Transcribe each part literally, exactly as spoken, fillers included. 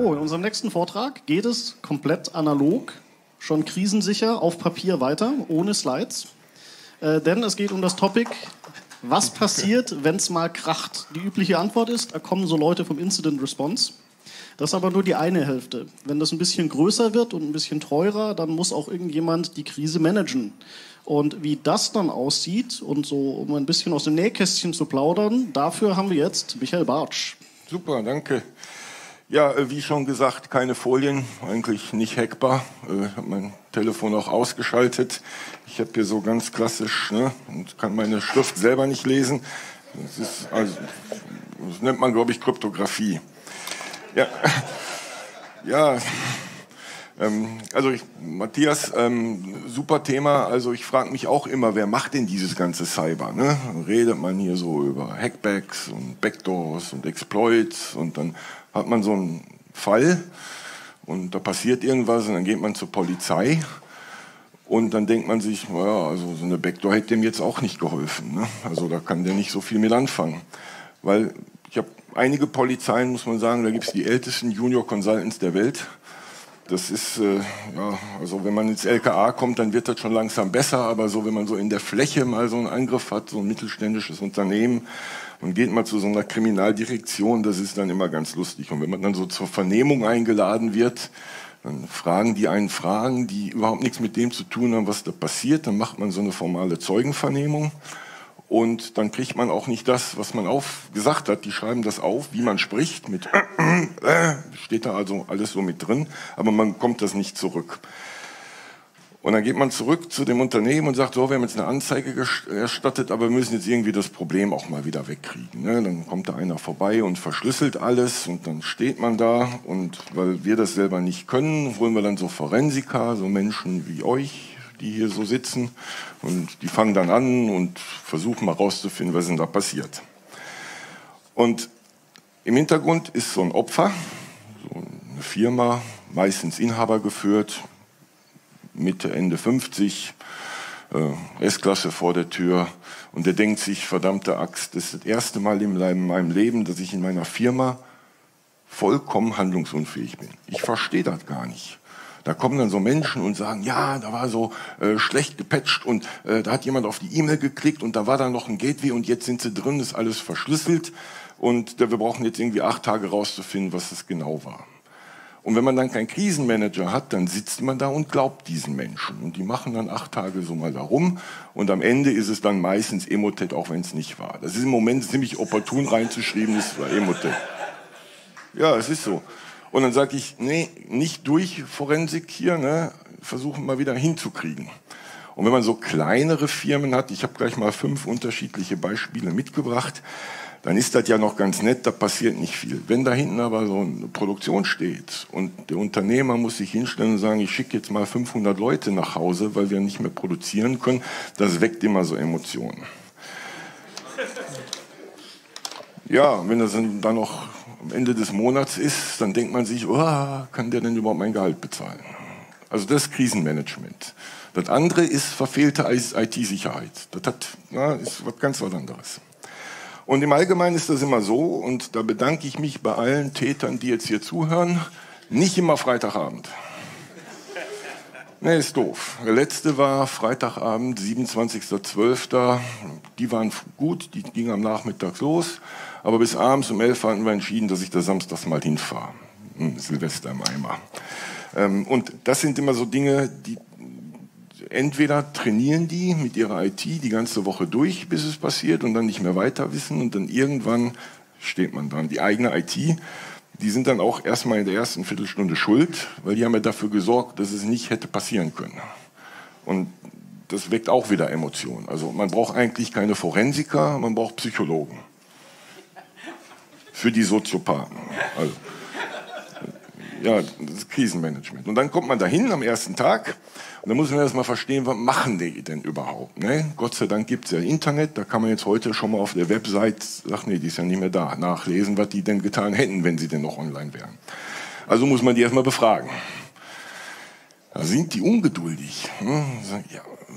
So, in unserem nächsten Vortrag geht es komplett analog, schon krisensicher, auf Papier weiter, ohne Slides. Äh, denn es geht um das Topic, was passiert, wenn es mal kracht. Die übliche Antwort ist, da kommen so Leute vom Incident Response. Das ist aber nur die eine Hälfte. Wenn das ein bisschen größer wird und ein bisschen teurer, dann muss auch irgendjemand die Krise managen. Und wie das dann aussieht und so, um ein bisschen aus dem Nähkästchen zu plaudern, dafür haben wir jetzt Michael Bartsch. Super, danke. Ja, wie schon gesagt, keine Folien, eigentlich nicht hackbar. Ich habe mein Telefon auch ausgeschaltet. Ich habe hier so ganz klassisch, ne, und kann meine Schrift selber nicht lesen. Das ist also, das nennt man, glaube ich, Kryptographie. Ja, ja. Ähm, also ich, Matthias, ähm, super Thema. Also ich frage mich auch immer, wer macht denn dieses ganze Cyber? Ne? Dann redet man hier so über Hackbacks und Backdoors und Exploits und dann hat man so einen Fall und da passiert irgendwas und dann geht man zur Polizei und dann denkt man sich, naja, also so eine Backdoor hätte dem jetzt auch nicht geholfen. Ne? Also da kann der nicht so viel mit anfangen. Weil ich habe einige Polizeien, muss man sagen, da gibt es die ältesten Junior Consultants der Welt. Das ist, äh, ja, also wenn man ins L K A kommt, dann wird das schon langsam besser, aber so, wenn man so in der Fläche mal so einen Angriff hat, so ein mittelständisches Unternehmen und geht mal zu so einer Kriminaldirektion, das ist dann immer ganz lustig. Und wenn man dann so zur Vernehmung eingeladen wird, dann fragen die einen Fragen, die überhaupt nichts mit dem zu tun haben, was da passiert, dann macht man so eine formale Zeugenvernehmung. Und dann kriegt man auch nicht das, was man auf gesagt hat. Die schreiben das auf, wie man spricht, mit äh, steht da also alles so mit drin, aber man kommt das nicht zurück. Und dann geht man zurück zu dem Unternehmen und sagt, so, wir haben jetzt eine Anzeige erstattet, aber wir müssen jetzt irgendwie das Problem auch mal wieder wegkriegen. Ne? Dann kommt da einer vorbei und verschlüsselt alles und dann steht man da und weil wir das selber nicht können, holen wir dann so Forensiker, so Menschen wie euch, die hier so sitzen und die fangen dann an und versuchen mal rauszufinden, was denn da passiert. Und im Hintergrund ist so ein Opfer, so eine Firma, meistens Inhaber geführt, Mitte, Ende fünfzig, äh, S-Klasse vor der Tür und der denkt sich, verdammte Axt, das ist das erste Mal in meinem Leben, dass ich in meiner Firma vollkommen handlungsunfähig bin. Ich verstehe das gar nicht. Da kommen dann so Menschen und sagen, ja, da war so äh, schlecht gepatcht und äh, da hat jemand auf die E-Mail geklickt und da war da noch ein Gateway und jetzt sind sie drin, ist alles verschlüsselt und äh, wir brauchen jetzt irgendwie acht Tage rauszufinden, was es genau war. Und wenn man dann keinen Krisenmanager hat, dann sitzt man da und glaubt diesen Menschen und die machen dann acht Tage so mal da rum und am Ende ist es dann meistens Emotet, auch wenn es nicht war. Das ist im Moment ziemlich opportun reinzuschreiben, das war Emotet. Ja, es ist so. Und dann sage ich, nee, nicht durch Forensik hier, ne, versuchen mal wieder hinzukriegen. Und wenn man so kleinere Firmen hat, ich habe gleich mal fünf unterschiedliche Beispiele mitgebracht, dann ist das ja noch ganz nett, da passiert nicht viel. Wenn da hinten aber so eine Produktion steht und der Unternehmer muss sich hinstellen und sagen, ich schicke jetzt mal fünfhundert Leute nach Hause, weil wir nicht mehr produzieren können, das weckt immer so Emotionen. Ja, wenn das dann noch am Ende des Monats ist, dann denkt man sich, oh, kann der denn überhaupt mein Gehalt bezahlen? Also das ist Krisenmanagement. Das andere ist verfehlte I T-Sicherheit. Das hat, na, ist was ganz was anderes. Und im Allgemeinen ist das immer so, und da bedanke ich mich bei allen Tätern, die jetzt hier zuhören, nicht immer Freitagabend. Nee, ist doof. Der letzte war Freitagabend, siebenundzwanzigster zwölfter Die waren gut, die gingen am Nachmittag los. Aber bis abends um elf hatten wir entschieden, dass ich da samstags mal hinfahre. Hm, Silvester im Eimer. Ähm, und das sind immer so Dinge, die entweder trainieren die mit ihrer I T die ganze Woche durch, bis es passiert und dann nicht mehr weiter wissen und dann irgendwann steht man dran. Die eigene I T, die sind dann auch erstmal in der ersten Viertelstunde schuld, weil die haben ja dafür gesorgt, dass es nicht hätte passieren können. Und das weckt auch wieder Emotionen. Also man braucht eigentlich keine Forensiker, man braucht Psychologen. Für die Soziopathen. Also, ja, das ist Krisenmanagement. Und dann kommt man dahin am ersten Tag und dann muss man erst mal verstehen, was machen die denn überhaupt? Ne? Gott sei Dank gibt es ja Internet, da kann man jetzt heute schon mal auf der Website, ach nee, die ist ja nicht mehr da, nachlesen, was die denn getan hätten, wenn sie denn noch online wären. Also muss man die erst mal befragen. Da sind die ungeduldig. Hm? Sagen, ja,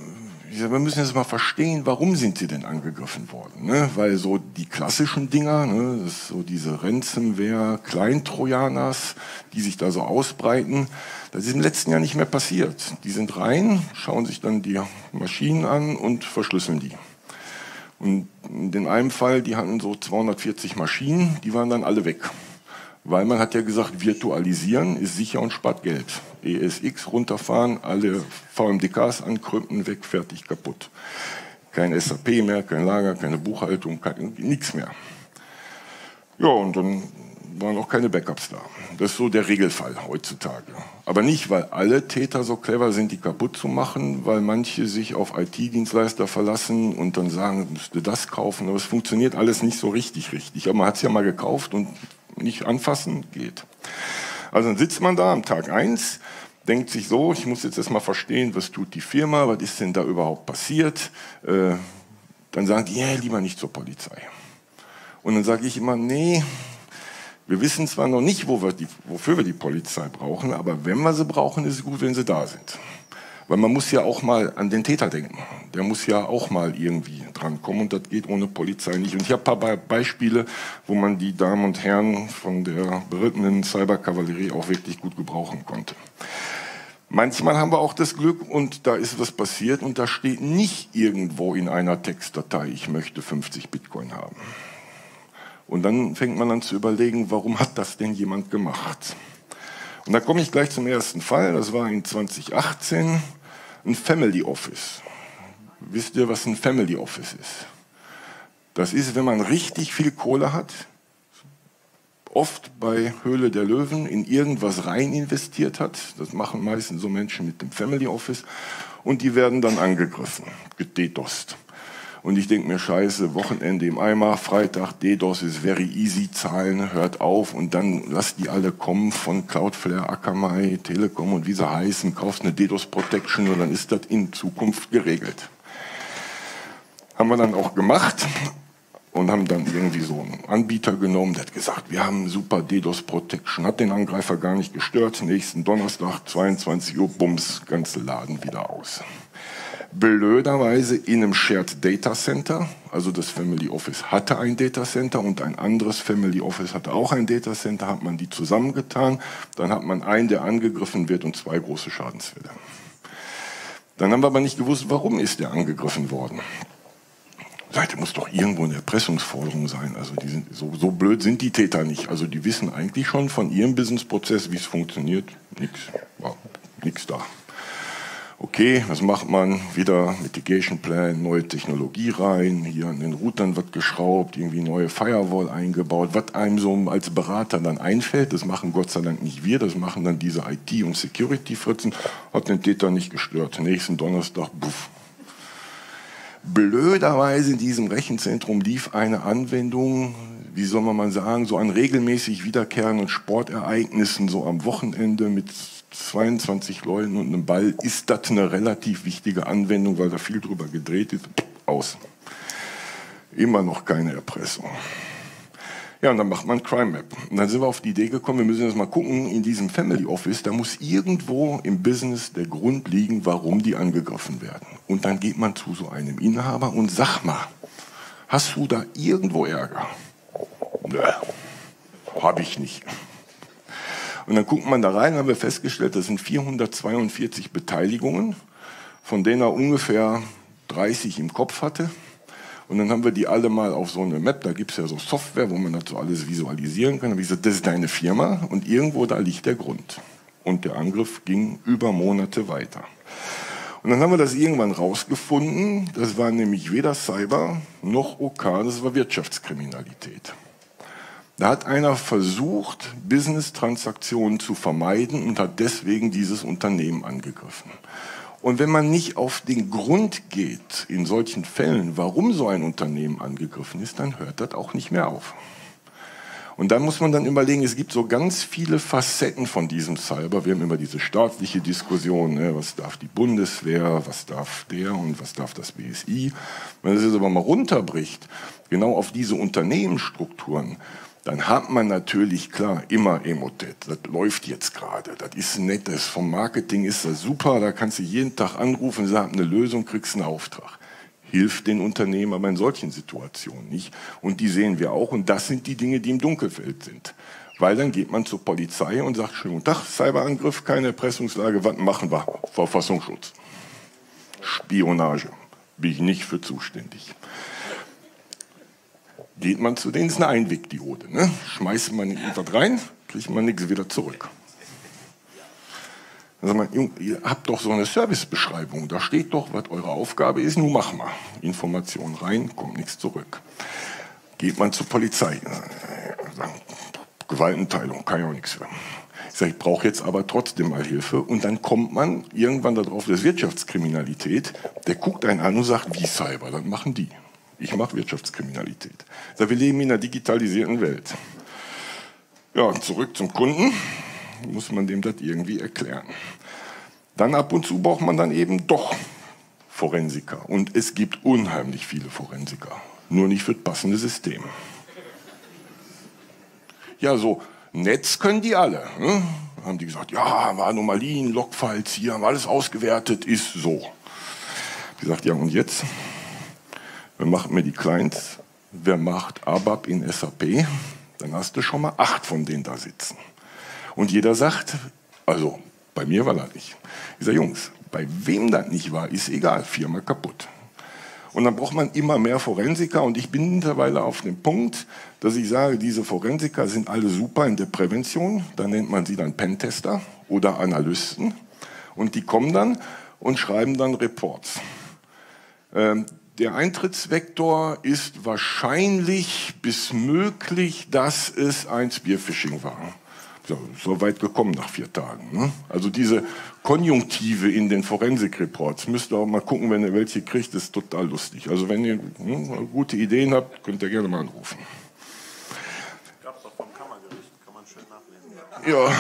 wir müssen jetzt mal verstehen, warum sind sie denn angegriffen worden? Ne? Weil so die klassischen Dinger, ne, das ist so diese Ransomware, Kleintrojaners, die sich da so ausbreiten, das ist im letzten Jahr nicht mehr passiert. Die sind rein, schauen sich dann die Maschinen an und verschlüsseln die. Und in einem Fall, die hatten so zweihundertvierzig Maschinen, die waren dann alle weg. Weil man hat ja gesagt, virtualisieren ist sicher und spart Geld. E S X runterfahren, alle V M D Ks ankrümmten, weg, fertig, kaputt. Kein S A P mehr, kein Lager, keine Buchhaltung, kein, nichts mehr. Ja, und dann waren auch keine Backups da. Das ist so der Regelfall heutzutage. Aber nicht, weil alle Täter so clever sind, die kaputt zu machen, weil manche sich auf I T-Dienstleister verlassen und dann sagen, müsste das kaufen. Aber es funktioniert alles nicht so richtig, richtig. Aber man hat es ja mal gekauft und nicht anfassen, geht. Also dann sitzt man da am Tag eins, denkt sich so, ich muss jetzt erstmal verstehen, was tut die Firma, was ist denn da überhaupt passiert. Äh, dann sagen die, ja, lieber nicht zur Polizei. Und dann sage ich immer, nee, wir wissen zwar noch nicht, wo wir die, wofür wir die Polizei brauchen, aber wenn wir sie brauchen, ist es gut, wenn sie da sind. Weil man muss ja auch mal an den Täter denken. Der muss ja auch mal irgendwie drankommen und das geht ohne Polizei nicht. Und ich habe ein paar Beispiele, wo man die Damen und Herren von der berittenen Cyberkavallerie auch wirklich gut gebrauchen konnte. Manchmal haben wir auch das Glück und da ist was passiert und da steht nicht irgendwo in einer Textdatei, ich möchte fünfzig Bitcoin haben. Und dann fängt man an zu überlegen, warum hat das denn jemand gemacht? Und da komme ich gleich zum ersten Fall, das war in zwanzig achtzehn, ein Family Office. Wisst ihr, was ein Family Office ist? Das ist, wenn man richtig viel Kohle hat, oft bei Höhle der Löwen in irgendwas rein investiert hat. Das machen meistens so Menschen mit dem Family Office. Und die werden dann angegriffen, gededost. Und ich denke mir, scheiße, Wochenende im Eimer, Freitag, DDoS ist very easy, Zahlen, hört auf und dann lasst die alle kommen von Cloudflare, Akamai, Telekom und wie sie heißen, kaufst eine DDoS Protection und dann ist das in Zukunft geregelt. Haben wir dann auch gemacht und haben dann irgendwie so einen Anbieter genommen, der hat gesagt, wir haben super DDoS Protection, hat den Angreifer gar nicht gestört, nächsten Donnerstag, zweiundzwanzig Uhr, bums, ganze Laden wieder aus. Blöderweise in einem Shared Data Center, also das Family Office hatte ein Data Center und ein anderes Family Office hatte auch ein Data Center, hat man die zusammengetan, dann hat man einen, der angegriffen wird und zwei große Schadensfälle. Dann haben wir aber nicht gewusst, warum ist der angegriffen worden. Seite muss doch irgendwo eine Erpressungsforderung sein, also die sind, so, so blöd sind die Täter nicht, also die wissen eigentlich schon von ihrem Businessprozess, wie es funktioniert, nichts, war nichts da. Okay, was macht man? Wieder Mitigation Plan, neue Technologie rein, hier an den Routern wird geschraubt, irgendwie neue Firewall eingebaut, was einem so als Berater dann einfällt, das machen Gott sei Dank nicht wir, das machen dann diese I T- und Security-Fritzen, hat den Täter nicht gestört. Nächsten Donnerstag, buff. Blöderweise in diesem Rechenzentrum lief eine Anwendung, wie soll man mal sagen, so an regelmäßig wiederkehrenden Sportereignissen, so am Wochenende mit zweiundzwanzig Leuten und einem Ball, ist das eine relativ wichtige Anwendung, weil da viel drüber gedreht ist, aus. Immer noch keine Erpressung. Ja, und dann macht man Crime Map. Und dann sind wir auf die Idee gekommen, wir müssen jetzt mal gucken, in diesem Family Office, da muss irgendwo im Business der Grund liegen, warum die angegriffen werden. Und dann geht man zu so einem Inhaber und sagt mal, hast du da irgendwo Ärger? Nö, habe ich nicht. Und dann guckt man da rein, haben wir festgestellt, das sind vierhundertzweiundvierzig Beteiligungen, von denen er ungefähr dreißig im Kopf hatte. Und dann haben wir die alle mal auf so eine Map, da gibt es ja so Software, wo man das so alles visualisieren kann. Und ich gesagt, das ist deine Firma und irgendwo da liegt der Grund. Und der Angriff ging über Monate weiter. Und dann haben wir das irgendwann rausgefunden, das war nämlich weder Cyber noch O K, das war Wirtschaftskriminalität. Da hat einer versucht, Business-Transaktionen zu vermeiden und hat deswegen dieses Unternehmen angegriffen. Und wenn man nicht auf den Grund geht, in solchen Fällen, warum so ein Unternehmen angegriffen ist, dann hört das auch nicht mehr auf. Und dann muss man dann überlegen, es gibt so ganz viele Facetten von diesem Cyber. Wir haben immer diese staatliche Diskussion, ne? Was darf die Bundeswehr, was darf der und was darf das B S I. Wenn man das jetzt aber mal runterbricht, genau auf diese Unternehmensstrukturen, dann hat man natürlich, klar, immer Emotet. Das läuft jetzt gerade. Das ist nett. Das vom Marketing ist das super. Da kannst du jeden Tag anrufen, sagst eine Lösung, kriegst einen Auftrag. Hilft den Unternehmen aber in solchen Situationen nicht. Und die sehen wir auch. Und das sind die Dinge, die im Dunkelfeld sind. Weil dann geht man zur Polizei und sagt, schönen guten Tag, Cyberangriff, keine Erpressungslage, was machen wir? Verfassungsschutz. Spionage. Bin ich nicht für zuständig. Geht man zu denen, ist eine Einwegdiode. Ne? Schmeißt man irgendwas rein, kriegt man nichts wieder zurück. Dann sagt man, ihr habt doch so eine Servicebeschreibung, da steht doch, was eure Aufgabe ist, nun machen wir. Informationen rein, kommt nichts zurück. Geht man zur Polizei, sagt, Gewaltenteilung, kann ja auch nichts für. Ich sage, ich brauche jetzt aber trotzdem mal Hilfe. Und dann kommt man irgendwann darauf, das ist Wirtschaftskriminalität, der guckt einen an und sagt, wie Cyber, das machen die. Ich mache Wirtschaftskriminalität. Wir leben in einer digitalisierten Welt. Ja, zurück zum Kunden. Muss man dem das irgendwie erklären. Dann ab und zu braucht man dann eben doch Forensiker. Und es gibt unheimlich viele Forensiker. Nur nicht für das passende System. Ja, so Netz können die alle. Ne? Haben die gesagt, ja, haben wir Anomalien, Logfiles hier, haben wir alles ausgewertet, ist so. Die sagt, ja, und jetzt? Wer macht mir die Clients? Wer macht A B A P in S A P? Dann hast du schon mal acht von denen da sitzen. Und jeder sagt, also bei mir war das nicht. Ich sage, Jungs, bei wem das nicht war, ist egal, Firma kaputt. Und dann braucht man immer mehr Forensiker. Und ich bin mittlerweile auf dem Punkt, dass ich sage, diese Forensiker sind alle super in der Prävention. Da nennt man sie dann Pentester oder Analysten. Und die kommen dann und schreiben dann Reports. Ähm, Der Eintrittsvektor ist wahrscheinlich bis möglich, dass es ein Spearphishing war. So, so weit gekommen nach vier Tagen. Ne? Also diese Konjunktive in den Forensik-Reports, müsst ihr auch mal gucken, wenn ihr welche kriegt, das ist total lustig. Also wenn ihr hm, gute Ideen habt, könnt ihr gerne mal anrufen. Gab es doch vom Kammergericht, kann man schön nachlesen. Ja.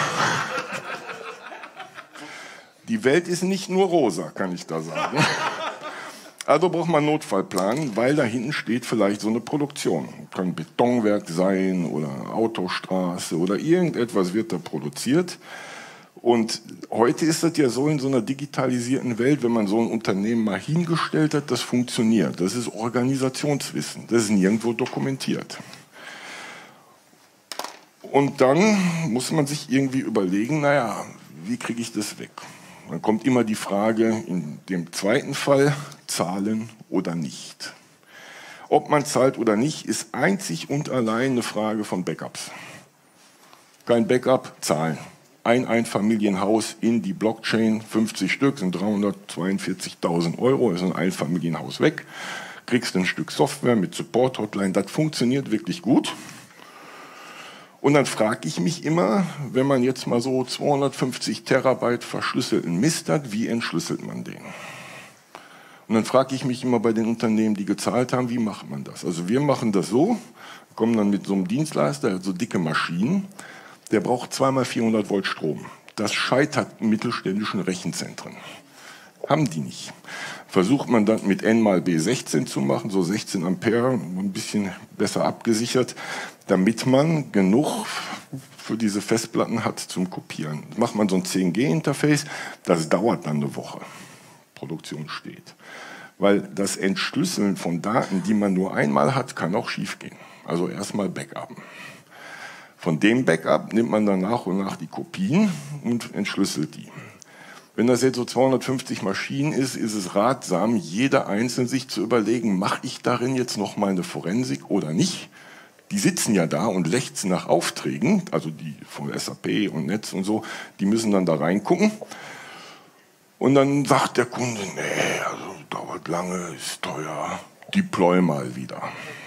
Die Welt ist nicht nur rosa, kann ich da sagen. Also braucht man einen Notfallplan, weil da hinten steht vielleicht so eine Produktion. Kann Betonwerk sein oder Autostraße oder irgendetwas wird da produziert. Und heute ist das ja so in so einer digitalisierten Welt, wenn man so ein Unternehmen mal hingestellt hat, das funktioniert. Das ist Organisationswissen, das ist nirgendwo dokumentiert. Und dann muss man sich irgendwie überlegen, naja, wie kriege ich das weg? Dann kommt immer die Frage, in dem zweiten Fall, zahlen oder nicht. Ob man zahlt oder nicht, ist einzig und allein eine Frage von Backups. Kein Backup, zahlen. Ein Einfamilienhaus in die Blockchain, fünfzig Stück, sind dreihundertzweiundvierzigtausend Euro, ist ein Einfamilienhaus weg. Kriegst ein Stück Software mit Support-Hotline, das funktioniert wirklich gut. Und dann frage ich mich immer, wenn man jetzt mal so zweihundertfünfzig Terabyte verschlüsselten Mist hat, wie entschlüsselt man den? Und dann frage ich mich immer bei den Unternehmen, die gezahlt haben, wie macht man das? Also wir machen das so, kommen dann mit so einem Dienstleister, der hat so dicke Maschinen, der braucht zweimal vierhundert Volt Strom. Das scheitert in mittelständischen Rechenzentren. Haben die nicht. Versucht man dann mit N mal B sechzehn zu machen, so sechzehn Ampere, ein bisschen besser abgesichert, damit man genug für diese Festplatten hat zum Kopieren. Macht man so ein zehn G Interface, das dauert dann eine Woche. Produktion steht. Weil das Entschlüsseln von Daten, die man nur einmal hat, kann auch schief gehen. Also erstmal Backupen. Von dem Backup nimmt man dann nach und nach die Kopien und entschlüsselt die. Wenn das jetzt so zweihundertfünfzig Maschinen ist, ist es ratsam, jeder einzeln sich zu überlegen, mache ich darin jetzt noch mal eine Forensik oder nicht? Die sitzen ja da und lechzen nach Aufträgen, also die von S A P und Netz und so, die müssen dann da reingucken. Und dann sagt der Kunde, nee, also dauert lange, ist teuer, deploy mal wieder.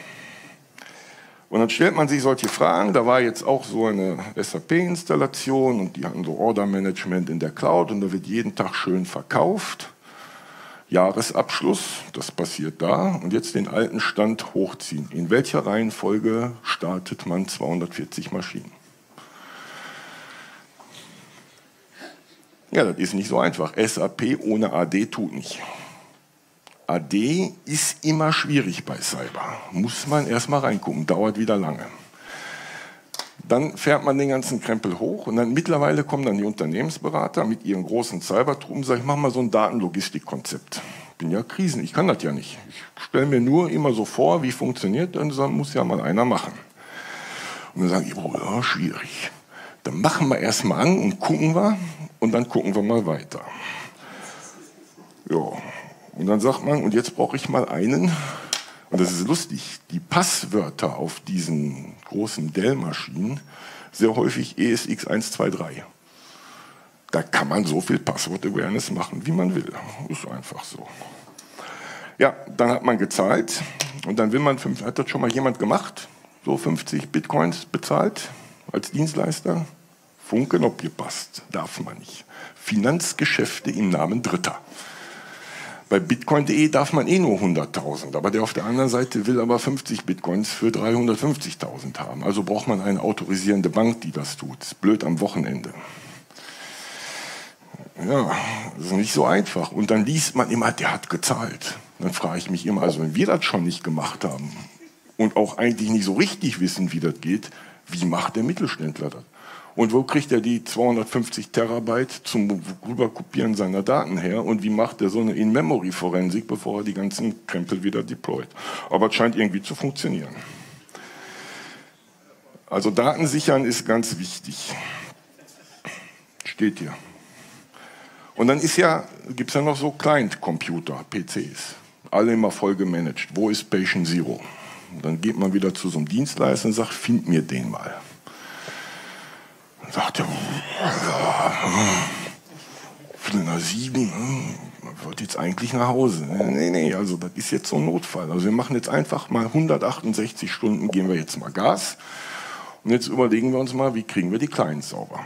Und dann stellt man sich solche Fragen, da war jetzt auch so eine S A P-Installation und die hatten so Order-Management in der Cloud und da wird jeden Tag schön verkauft. Jahresabschluss, das passiert da und jetzt den alten Stand hochziehen. In welcher Reihenfolge startet man zweihundertvierzig Maschinen? Ja, das ist nicht so einfach. S A P ohne A D tut nicht. A D ist immer schwierig bei Cyber. Muss man erstmal reingucken, dauert wieder lange. Dann fährt man den ganzen Krempel hoch und dann mittlerweile kommen dann die Unternehmensberater mit ihren großen Cybertruppen und sagen, ich mache mal so ein Datenlogistikkonzept. Ich bin ja Krisen, ich kann das ja nicht. Ich stelle mir nur immer so vor, wie funktioniert, dann muss ja mal einer machen. Und dann sagen die, oh, ja, schwierig. Dann machen wir erst mal an und gucken wir und dann gucken wir mal weiter. Ja, und dann sagt man, und jetzt brauche ich mal einen. Und das ist lustig, die Passwörter auf diesen großen Dell-Maschinen, sehr häufig E S X eins zwei drei. Da kann man so viel Passwort-Awareness machen, wie man will. Ist einfach so. Ja, dann hat man gezahlt und dann will man, hat das schon mal jemand gemacht? So fünfzig Bitcoins bezahlt als Dienstleister? Funken abgepasst, darf man nicht. Finanzgeschäfte im Namen Dritter. Bei Bitcoin punkt de darf man eh nur hunderttausend, aber der auf der anderen Seite will aber fünfzig Bitcoins für dreihundertfünfzigtausend haben. Also braucht man eine autorisierende Bank, die das tut. Ist blöd am Wochenende. Ja, das ist nicht so einfach. Und dann liest man immer, der hat gezahlt. Dann frage ich mich immer, also wenn wir das schon nicht gemacht haben und auch eigentlich nicht so richtig wissen, wie das geht, wie macht der Mittelständler das? Und wo kriegt er die zweihundertfünfzig Terabyte zum Rüberkopieren seiner Daten her? Und wie macht er so eine In-Memory-Forensik, bevor er die ganzen Krempel wieder deployt? Aber es scheint irgendwie zu funktionieren. Also Daten sichern ist ganz wichtig. Steht hier. Und dann ist ja, gibt es ja noch so Client-Computer, P Cs. Alle immer voll gemanagt. Wo ist Patient Zero? Und dann geht man wieder zu so einem Dienstleister und sagt, find mir den mal. Sagt er, Viertel nach sieben, man wollte jetzt eigentlich nach Hause. Nee, nee, also das ist jetzt so ein Notfall. Also wir machen jetzt einfach mal hundertachtundsechzig Stunden, geben wir jetzt mal Gas. Und jetzt überlegen wir uns mal, wie kriegen wir die Clients sauber.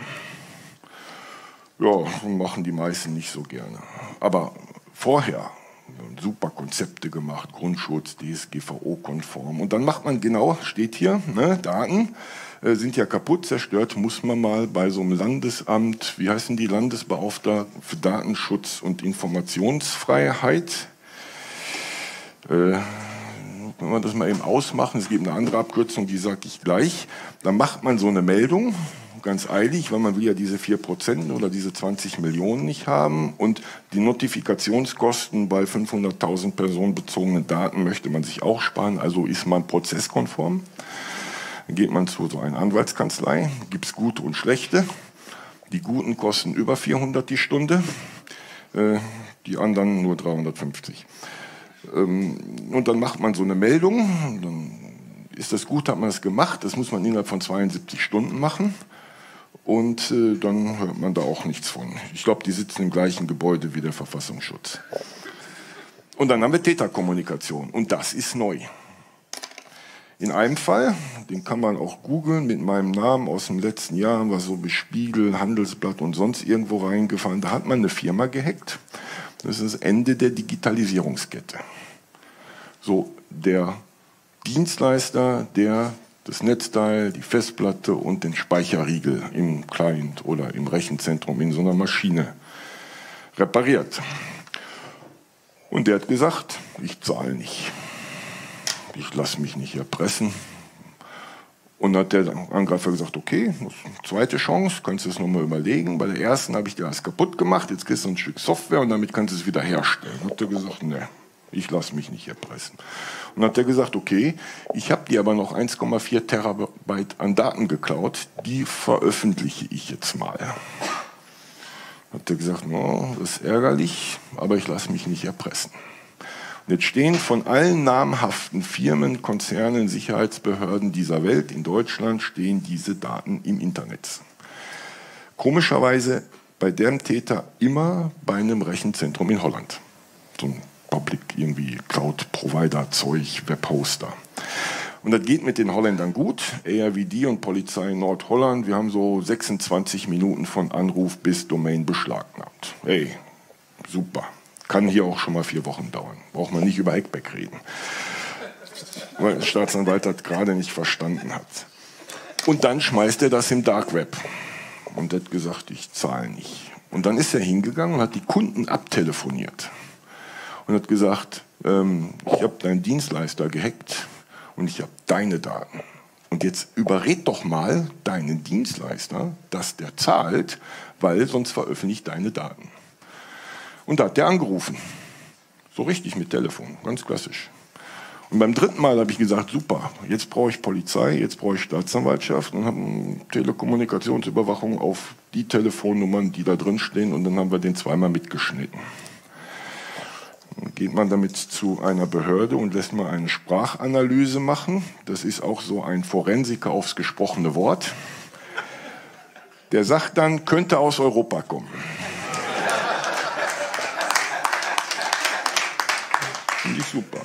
Ja, machen die meisten nicht so gerne. Aber vorher super Konzepte gemacht, Grundschutz, D S G V O-konform. Und dann macht man genau, steht hier, ne, Daten äh, sind ja kaputt, zerstört, muss man mal bei so einem Landesamt, wie heißen die, Landesbeauftragten für Datenschutz und Informationsfreiheit, äh, wenn wir das mal eben ausmachen, es gibt eine andere Abkürzung, die sage ich gleich, dann macht man so eine Meldung, ganz eilig, weil man will ja diese vier Prozent oder diese zwanzig Millionen nicht haben und die Notifikationskosten bei fünfhunderttausend personenbezogenen Daten möchte man sich auch sparen, also ist man prozesskonform. Dann geht man zu so einer Anwaltskanzlei, gibt es gute und schlechte. Die guten kosten über vierhundert die Stunde, äh, die anderen nur dreihundertfünfzig. Ähm, und dann macht man so eine Meldung, dann ist das gut, hat man das gemacht, das muss man innerhalb von zweiundsiebzig Stunden machen. Und äh, dann hört man da auch nichts von. Ich glaube, die sitzen im gleichen Gebäude wie der Verfassungsschutz. Und dann haben wir Täterkommunikation. Und das ist neu. In einem Fall, den kann man auch googeln, mit meinem Namen aus dem letzten Jahr, haben wir so bis Spiegel, Handelsblatt und sonst irgendwo reingefahren. Da hat man eine Firma gehackt. Das ist das Ende der Digitalisierungskette. So, der Dienstleister, der das Netzteil, die Festplatte und den Speicherriegel im Client oder im Rechenzentrum in so einer Maschine repariert. Und der hat gesagt, ich zahle nicht. Ich lasse mich nicht erpressen. Und dann hat der Angreifer gesagt, okay, zweite Chance, kannst du es nochmal überlegen. Bei der ersten habe ich dir alles kaputt gemacht, jetzt kriegst du ein Stück Software und damit kannst du es wieder herstellen. Dann hat er gesagt, ne, ich lasse mich nicht erpressen. Und dann hat er gesagt, okay, ich habe dir aber noch eins Komma vier Terabyte an Daten geklaut, die veröffentliche ich jetzt mal. Dann hat er gesagt, no, das ist ärgerlich, aber ich lasse mich nicht erpressen. Und jetzt stehen von allen namhaften Firmen, Konzernen, Sicherheitsbehörden dieser Welt, in Deutschland stehen diese Daten im Internet. Komischerweise bei dem Täter immer bei einem Rechenzentrum in Holland. So ein Public, irgendwie Cloud-Provider-Zeug, Webhoster. Und das geht mit den Holländern gut. A R V D und Polizei Nordholland, wir haben so sechsundzwanzig Minuten von Anruf bis Domain beschlagnahmt. Hey, super. Kann hier auch schon mal vier Wochen dauern. Braucht man nicht über Hackback reden. Weil der Staatsanwalt das gerade nicht verstanden hat. Und dann schmeißt er das im Dark Web. Und hat gesagt, ich zahle nicht. Und dann ist er hingegangen und hat die Kunden abtelefoniert. Und hat gesagt, ähm, ich habe deinen Dienstleister gehackt und ich habe deine Daten. Und jetzt überred doch mal deinen Dienstleister, dass der zahlt, weil sonst veröffentlicht deine Daten. Und da hat der angerufen. So richtig mit Telefon, ganz klassisch. Und beim dritten Mal habe ich gesagt, super, jetzt brauche ich Polizei, jetzt brauche ich Staatsanwaltschaft und habe Telekommunikationsüberwachung auf die Telefonnummern, die da drin stehen, und dann haben wir den zweimal mitgeschnitten. Dann geht man damit zu einer Behörde und lässt mal eine Sprachanalyse machen. Das ist auch so ein Forensiker aufs gesprochene Wort. Der sagt dann, könnte aus Europa kommen. Finde ich super.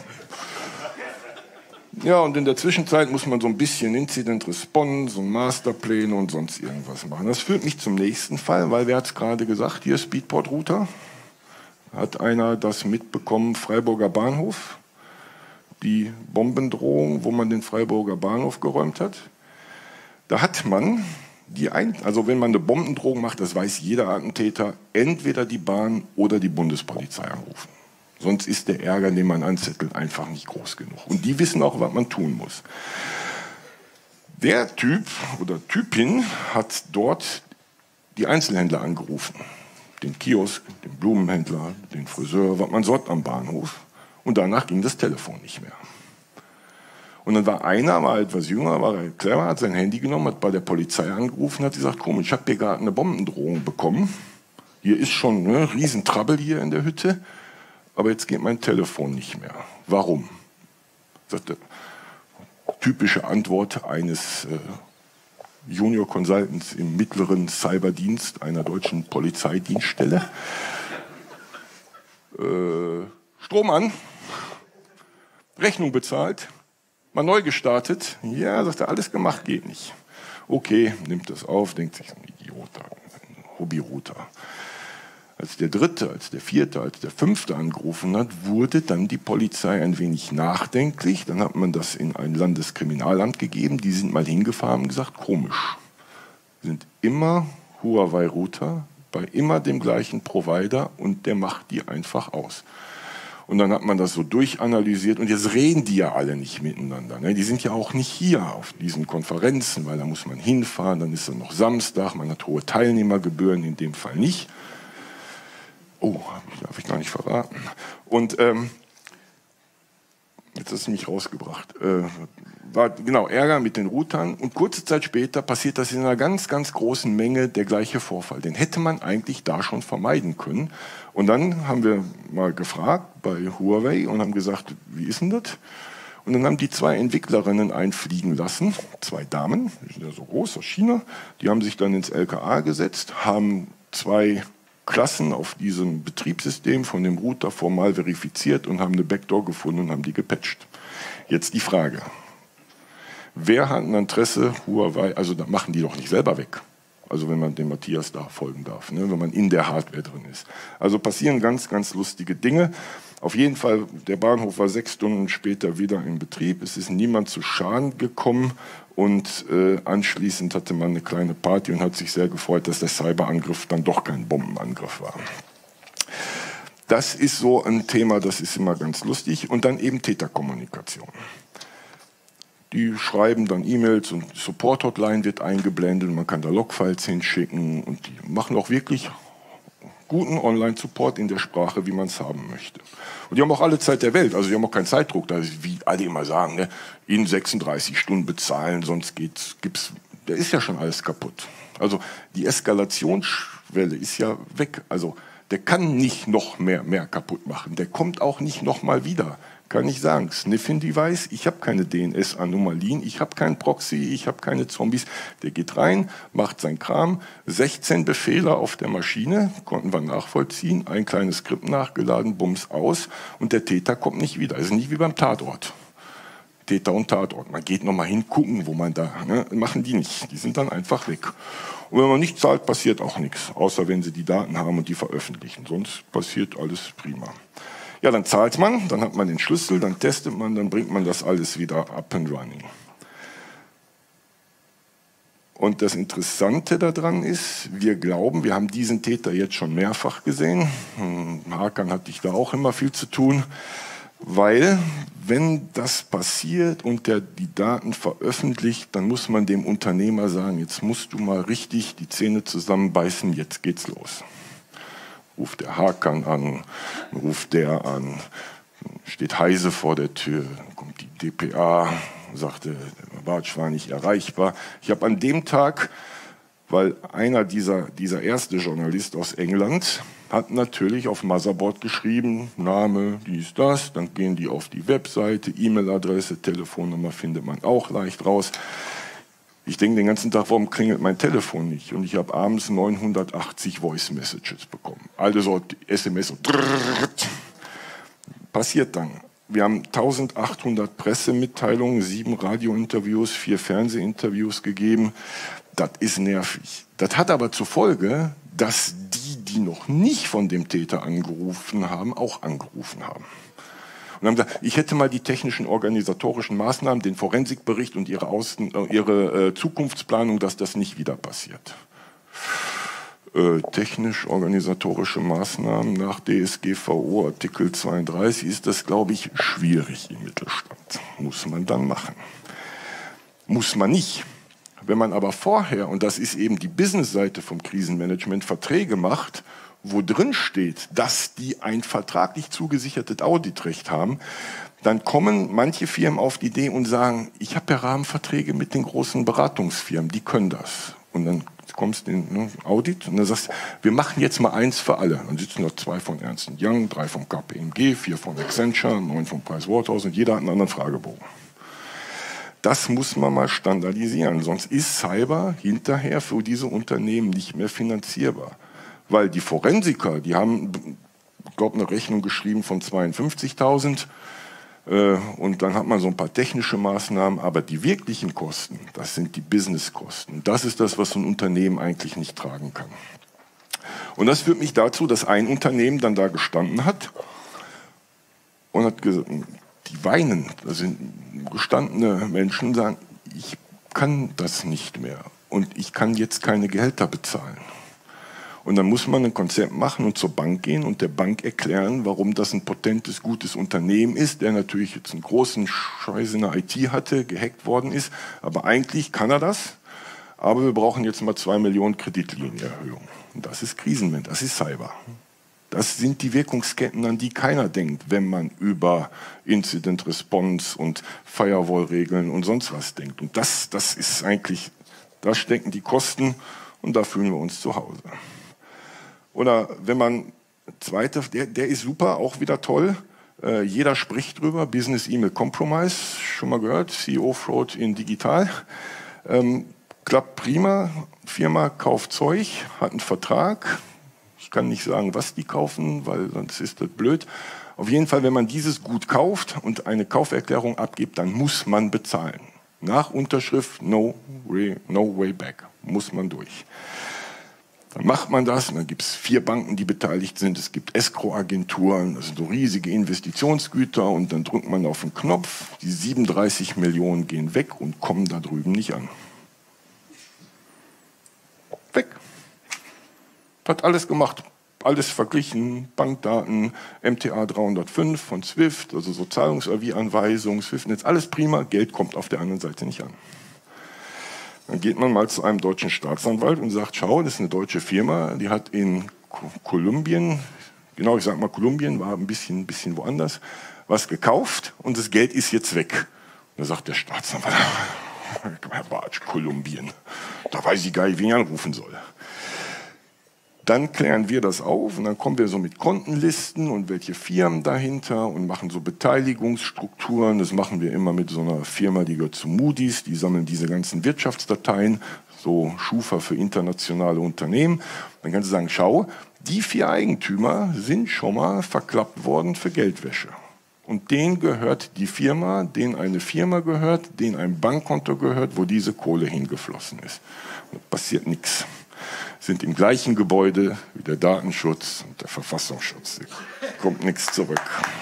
Ja, und in der Zwischenzeit muss man so ein bisschen Incident Response und Masterpläne und sonst irgendwas machen. Das führt mich zum nächsten Fall, weil wer hat es gerade gesagt, hier Speedport Router. Hat einer das mitbekommen, Freiburger Bahnhof? Die Bombendrohung, wo man den Freiburger Bahnhof geräumt hat. Da hat man, die ein, also wenn man eine Bombendrohung macht, das weiß jeder Attentäter, entweder die Bahn oder die Bundespolizei anrufen. Sonst ist der Ärger, den man anzettelt, einfach nicht groß genug. Und die wissen auch, was man tun muss. Der Typ oder Typin hat dort die Einzelhändler angerufen. Den Kiosk, den Blumenhändler, den Friseur, was man so hat am Bahnhof. Und danach ging das Telefon nicht mehr. Und dann war einer, war etwas jünger, war er clever, hat sein Handy genommen, hat bei der Polizei angerufen, hat gesagt, komisch, ich habe hier gerade eine Bombendrohung bekommen. Hier ist schon ne, Riesentrouble hier in der Hütte. Aber jetzt geht mein Telefon nicht mehr. Warum? Sagte, typische Antwort eines äh, Junior Consultants im mittleren Cyberdienst einer deutschen Polizeidienststelle. Äh, Strom an, Rechnung bezahlt, mal neu gestartet. Ja, sagt er, alles gemacht, geht nicht. Okay, nimmt das auf, denkt sich, ein Idiot, ein Hobbyrouter. Als der dritte, als der vierte, als der fünfte angerufen hat, wurde dann die Polizei ein wenig nachdenklich. Dann hat man das in ein Landeskriminalamt gegeben. Die sind mal hingefahren und gesagt, komisch. Sind immer Huawei-Router bei immer dem gleichen Provider und der macht die einfach aus. Und dann hat man das so durchanalysiert und jetzt reden die ja alle nicht miteinander. Ne? Die sind ja auch nicht hier auf diesen Konferenzen, weil da muss man hinfahren, dann ist es noch Samstag, man hat hohe Teilnehmergebühren, in dem Fall nicht. Oh, darf ich gar nicht verraten. Und ähm, jetzt hast du mich rausgebracht. Äh, war genau Ärger mit den Routern und kurze Zeit später passiert das in einer ganz, ganz großen Menge der gleiche Vorfall. Den hätte man eigentlich da schon vermeiden können. Und dann haben wir mal gefragt bei Huawei und haben gesagt, wie ist denn das? Und dann haben die zwei Entwicklerinnen einfliegen lassen, zwei Damen, die sind ja so groß aus China, die haben sich dann ins L K A gesetzt, haben zwei Klassen auf diesem Betriebssystem von dem Router formal verifiziert und haben eine Backdoor gefunden und haben die gepatcht. Jetzt die Frage, wer hat ein Interesse, Huawei, also da machen die doch nicht selber weg. Also wenn man dem Matthias da folgen darf, ne, wenn man in der Hardware drin ist. Also passieren ganz, ganz lustige Dinge. Auf jeden Fall, der Bahnhof war sechs Stunden später wieder in Betrieb. Es ist niemand zu Schaden gekommen und äh, anschließend hatte man eine kleine Party und hat sich sehr gefreut, dass der Cyberangriff dann doch kein Bombenangriff war. Das ist so ein Thema, das ist immer ganz lustig. Und dann eben Täterkommunikation. Die schreiben dann E-Mails und Support-Hotline wird eingeblendet und man kann da Logfiles hinschicken und die machen auch wirklich guten Online-Support in der Sprache, wie man es haben möchte. Und die haben auch alle Zeit der Welt, also die haben auch keinen Zeitdruck, da ist, wie alle immer sagen, ne, in sechsunddreißig Stunden bezahlen, sonst geht's, gibt's, da ist ja schon alles kaputt. Also die Eskalationsschwelle ist ja weg, also der kann nicht noch mehr, mehr kaputt machen, der kommt auch nicht noch mal wieder. Kann ich sagen, Sniffing-Device, ich habe keine D N S-Anomalien, ich habe keinen Proxy, ich habe keine Zombies. Der geht rein, macht sein Kram, sechzehn Befehle auf der Maschine, konnten wir nachvollziehen, ein kleines Skript nachgeladen, bums aus und der Täter kommt nicht wieder. Das ist nicht wie beim Tatort. Täter und Tatort. Man geht noch mal hingucken, wo man da, ne, machen die nicht. Die sind dann einfach weg. Und wenn man nicht zahlt, passiert auch nichts, außer wenn sie die Daten haben und die veröffentlichen. Sonst passiert alles prima. Ja, dann zahlt man, dann hat man den Schlüssel, dann testet man, dann bringt man das alles wieder up and running. Und das Interessante daran ist, wir glauben, wir haben diesen Täter jetzt schon mehrfach gesehen. Hakan hatte ich da auch immer viel zu tun. Weil, wenn das passiert und der die Daten veröffentlicht, dann muss man dem Unternehmer sagen, jetzt musst du mal richtig die Zähne zusammenbeißen, jetzt geht's los. Ruft der Hakan an, ruft der an, steht Heise vor der Tür, dann kommt die D P A, sagte, der Bartsch war nicht erreichbar. Ich habe an dem Tag, weil einer dieser, dieser erste Journalist aus England hat natürlich auf Motherboard geschrieben, Name, dies, das, dann gehen die auf die Webseite, E-Mail-Adresse, Telefonnummer findet man auch leicht raus. Ich denke den ganzen Tag, warum klingelt mein Telefon nicht? Und ich habe abends neunhundertachtzig Voice-Messages bekommen. Also S M S so. Passiert dann. Wir haben eintausendachthundert Pressemitteilungen, sieben Radiointerviews, vier Fernsehinterviews gegeben. Das ist nervig. Das hat aber zur Folge, dass die, die noch nicht von dem Täter angerufen haben, auch angerufen haben. Und haben gesagt, ich hätte mal die technischen, organisatorischen Maßnahmen, den Forensikbericht und ihre, Außen, äh, ihre äh, Zukunftsplanung, dass das nicht wieder passiert. Äh, technisch-organisatorische Maßnahmen nach D S G V O Artikel zweiunddreißig ist das, glaube ich, schwierig im Mittelstand. Muss man dann machen. Muss man nicht. Wenn man aber vorher, und das ist eben die Businessseite vom Krisenmanagement, Verträge macht, wo drin steht, dass die ein vertraglich zugesichertes Auditrecht haben, dann kommen manche Firmen auf die Idee und sagen, ich habe ja Rahmenverträge mit den großen Beratungsfirmen, die können das. Und dann kommst du in den Audit und dann sagst du, wir machen jetzt mal eins für alle. Dann sitzen noch zwei von Ernst und Young, drei von K P M G, vier von Accenture, neun von Pricewaterhouse und jeder hat einen anderen Fragebogen. Das muss man mal standardisieren, sonst ist Cyber hinterher für diese Unternehmen nicht mehr finanzierbar. Weil die Forensiker, die haben, ich glaube, eine Rechnung geschrieben von zweiundfünfzigtausend äh, und dann hat man so ein paar technische Maßnahmen, aber die wirklichen Kosten, das sind die Businesskosten. Das ist das, was ein Unternehmen eigentlich nicht tragen kann. Und das führt mich dazu, dass ein Unternehmen dann da gestanden hat und hat gesagt, die weinen, das sind gestandene Menschen, sagen, ich kann das nicht mehr und ich kann jetzt keine Gehälter bezahlen. Und dann muss man ein Konzept machen und zur Bank gehen und der Bank erklären, warum das ein potentes, gutes Unternehmen ist, der natürlich jetzt einen großen Scheiß in der I T hatte, gehackt worden ist, aber eigentlich kann er das, aber wir brauchen jetzt mal zwei Millionen Kreditlinienierhöhung. Und das ist Krisenmanagement, das ist Cyber. Das sind die Wirkungsketten, an die keiner denkt, wenn man über Incident Response und Firewall-Regeln und sonst was denkt. Und das, das ist eigentlich, da stecken die Kosten und da fühlen wir uns zu Hause. Oder wenn man, zweiter, der, der ist super, auch wieder toll, äh, jeder spricht drüber, Business E-Mail Compromise, schon mal gehört, C E O-Fraud in digital. Ähm, klappt prima, Firma kauft Zeug, hat einen Vertrag. Ich kann nicht sagen, was die kaufen, weil sonst ist das blöd. Auf jeden Fall, wenn man dieses Gut kauft und eine Kauferklärung abgibt, dann muss man bezahlen. Nach Unterschrift, no way, no way back, muss man durch. Dann macht man das und dann gibt es vier Banken, die beteiligt sind. Es gibt Escrow-Agenturen, das sind so riesige Investitionsgüter und dann drückt man auf den Knopf. Die siebenunddreißig Millionen gehen weg und kommen da drüben nicht an. Weg. Hat alles gemacht, alles verglichen, Bankdaten, M T A dreihundertfünf von SWIFT, also so Zahlungserwiesanweisungen, SWIFT-Netz, alles prima, Geld kommt auf der anderen Seite nicht an. Dann geht man mal zu einem deutschen Staatsanwalt und sagt, schau, das ist eine deutsche Firma, die hat in Kolumbien, genau, ich sag mal Kolumbien, war ein bisschen, ein bisschen woanders, was gekauft und das Geld ist jetzt weg. Und dann sagt der Staatsanwalt, Herr Bartsch, Kolumbien, da weiß ich gar nicht, wen ich anrufen soll. Dann klären wir das auf und dann kommen wir so mit Kontenlisten und welche Firmen dahinter und machen so Beteiligungsstrukturen. Das machen wir immer mit so einer Firma, die gehört zu Moody's. Die sammeln diese ganzen Wirtschaftsdateien, so Schufa für internationale Unternehmen. Dann kannst du sagen, schau, die vier Eigentümer sind schon mal verklappt worden für Geldwäsche. Und denen gehört die Firma, denen eine Firma gehört, denen ein Bankkonto gehört, wo diese Kohle hingeflossen ist. Da passiert nichts. Sind im gleichen Gebäude wie der Datenschutz und der Verfassungsschutz. Da kommt nichts zurück.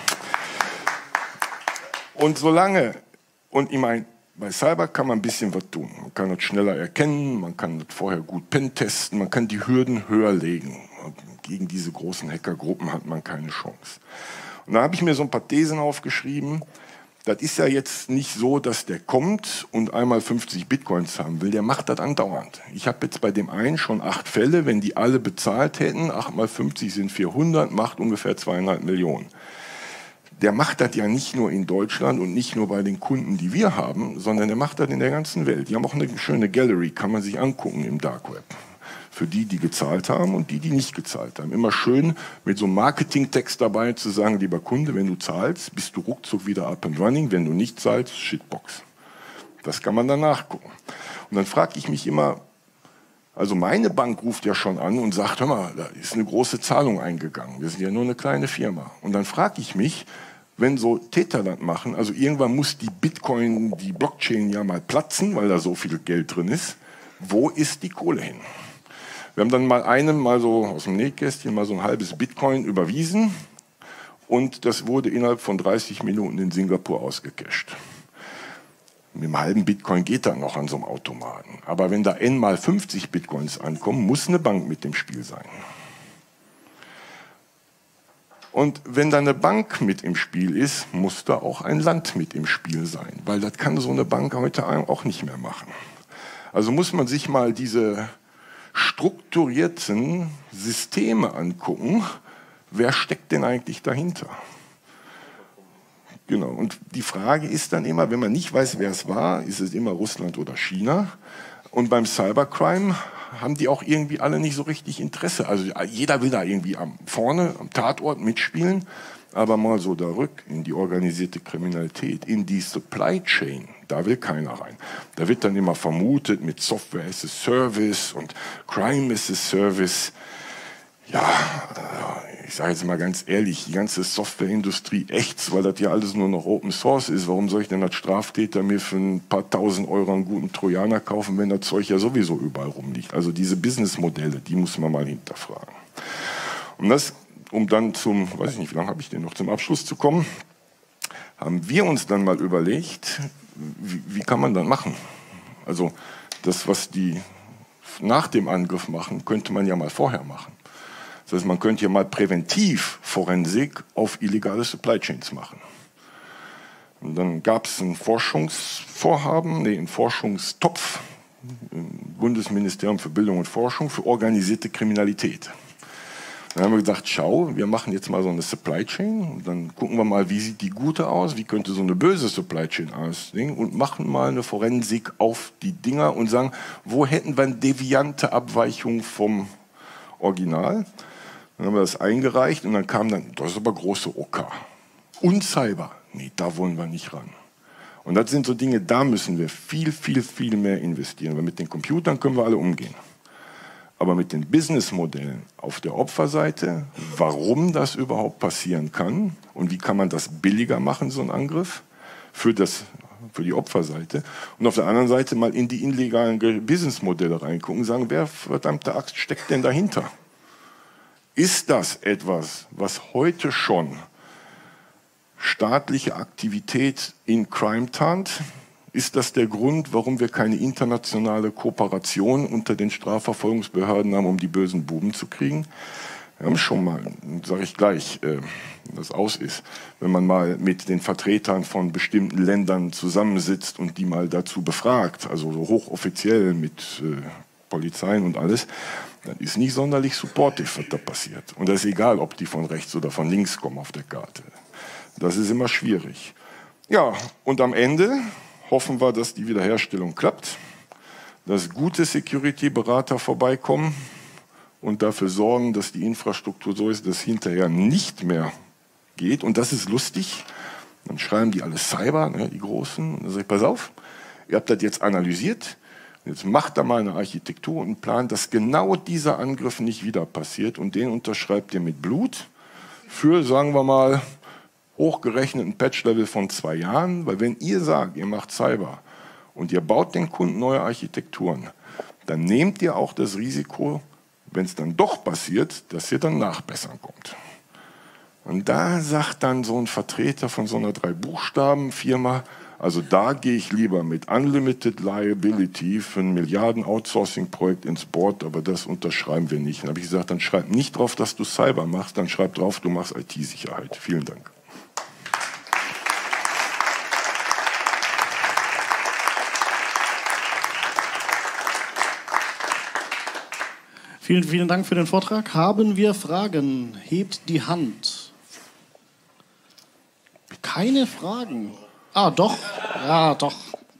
Und solange, und ich meine, bei Cyber kann man ein bisschen was tun. Man kann das schneller erkennen, man kann das vorher gut pentesten, man kann die Hürden höher legen. Gegen diese großen Hackergruppen hat man keine Chance. Und Und da habe ich mir so ein paar Thesen aufgeschrieben. Das ist ja jetzt nicht so, dass der kommt und einmal fünfzig Bitcoins haben will. Der macht das andauernd. Ich habe jetzt bei dem einen schon acht Fälle. Wenn die alle bezahlt hätten, acht mal fünfzig sind vierhundert, macht ungefähr zweieinhalb Millionen. Der macht das ja nicht nur in Deutschland und nicht nur bei den Kunden, die wir haben, sondern der macht das in der ganzen Welt. Die haben auch eine schöne Gallery, kann man sich angucken im Dark Web. Für die, die gezahlt haben und die, die nicht gezahlt haben. Immer schön mit so einem Marketingtext dabei zu sagen, lieber Kunde, wenn du zahlst, bist du ruckzuck wieder up and running. Wenn du nicht zahlst, Shitbox. Das kann man dann nachgucken. Und dann frage ich mich immer, also meine Bank ruft ja schon an und sagt, hör mal, da ist eine große Zahlung eingegangen. Wir sind ja nur eine kleine Firma. Und dann frage ich mich, wenn so Täter das machen, also irgendwann muss die Bitcoin, die Blockchain ja mal platzen, weil da so viel Geld drin ist. Wo ist die Kohle hin? Wir haben dann mal einem mal so aus dem Nähkästchen mal so ein halbes Bitcoin überwiesen und das wurde innerhalb von dreißig Minuten in Singapur ausgecasht. Mit einem halben Bitcoin geht das noch an so einem Automaten. Aber wenn da n mal fünfzig Bitcoins ankommen, muss eine Bank mit dem Spiel sein. Und wenn da eine Bank mit im Spiel ist, muss da auch ein Land mit im Spiel sein. Weil das kann so eine Bank heute auch nicht mehr machen. Also muss man sich mal diese strukturierten Systeme angucken, wer steckt denn eigentlich dahinter? Genau. Und die Frage ist dann immer, wenn man nicht weiß, wer es war, ist es immer Russland oder China. Und beim Cybercrime haben die auch irgendwie alle nicht so richtig Interesse. Also jeder will da irgendwie am, vorne am Tatort mitspielen, aber mal so da rück in die organisierte Kriminalität, in die Supply Chain, da will keiner rein. Da wird dann immer vermutet mit Software as a Service und Crime as a Service. Ja, ich sage jetzt mal ganz ehrlich, die ganze Softwareindustrie ächzt, weil das ja alles nur noch Open Source ist. Warum soll ich denn als Straftäter mir für ein paar tausend Euro einen guten Trojaner kaufen, wenn das Zeug ja sowieso überall rumliegt? Also diese Businessmodelle, die muss man mal hinterfragen. Und das, um dann zum, weiß ich nicht, wie lange habe ich denn noch, zum Abschluss zu kommen, haben wir uns dann mal überlegt, wie, wie kann man dann machen? Also das, was die nach dem Angriff machen, könnte man ja mal vorher machen. Das heißt, man könnte ja mal präventiv Forensik auf illegale Supply Chains machen. Und dann gab es ein Forschungsvorhaben, nee, einen Forschungstopf im Bundesministerium für Bildung und Forschung für organisierte Kriminalität. Dann haben wir gesagt, schau, wir machen jetzt mal so eine Supply Chain und dann gucken wir mal, wie sieht die gute aus, wie könnte so eine böse Supply Chain aussehen und machen mal eine Forensik auf die Dinger und sagen, wo hätten wir eine deviante Abweichung vom Original? Dann haben wir das eingereicht und dann kam dann, das ist aber große O K. Und Cyber, nee, da wollen wir nicht ran. Und das sind so Dinge, da müssen wir viel, viel, viel mehr investieren, weil mit den Computern können wir alle umgehen. Aber mit den Businessmodellen auf der Opferseite, warum das überhaupt passieren kann und wie kann man das billiger machen, so ein Angriff, für, das, für die Opferseite. Und auf der anderen Seite mal in die illegalen Businessmodelle reingucken und sagen, wer verdammte Axt steckt denn dahinter? Ist das etwas, was heute schon staatliche Aktivität in Crime tarnt? Ist das der Grund, warum wir keine internationale Kooperation unter den Strafverfolgungsbehörden haben, um die bösen Buben zu kriegen? Wir haben schon mal, sage ich gleich, äh, das aus ist, wenn man mal mit den Vertretern von bestimmten Ländern zusammensitzt und die mal dazu befragt, also so hochoffiziell mit äh, Polizeien und alles, dann ist nicht sonderlich supportive, was da passiert. Und das ist egal, ob die von rechts oder von links kommen auf der Karte. Das ist immer schwierig. Ja, und am Ende hoffen wir, dass die Wiederherstellung klappt, dass gute Security-Berater vorbeikommen und dafür sorgen, dass die Infrastruktur so ist, dass hinterher nicht mehr geht. Und das ist lustig. Dann schreiben die alle Cyber, ne, die Großen. Und dann sage ich, pass auf, ihr habt das jetzt analysiert. Jetzt macht da mal eine Architektur und einen Plan, dass genau dieser Angriff nicht wieder passiert. Und den unterschreibt ihr mit Blut für, sagen wir mal, hochgerechnet ein Patch-Level von zwei Jahren, weil wenn ihr sagt, ihr macht Cyber und ihr baut den Kunden neue Architekturen, dann nehmt ihr auch das Risiko, wenn es dann doch passiert, dass ihr dann nachbessern kommt. Und da sagt dann so ein Vertreter von so einer Drei-Buchstaben-Firma, also da gehe ich lieber mit Unlimited Liability für ein Milliarden-Outsourcing-Projekt ins Board, aber das unterschreiben wir nicht. Dann habe ich gesagt, dann schreib nicht drauf, dass du Cyber machst, dann schreib drauf, du machst I T-Sicherheit. Vielen Dank. Vielen, vielen Dank für den Vortrag. Haben wir Fragen? Hebt die Hand. Keine Fragen. Ah, doch. Ja, doch.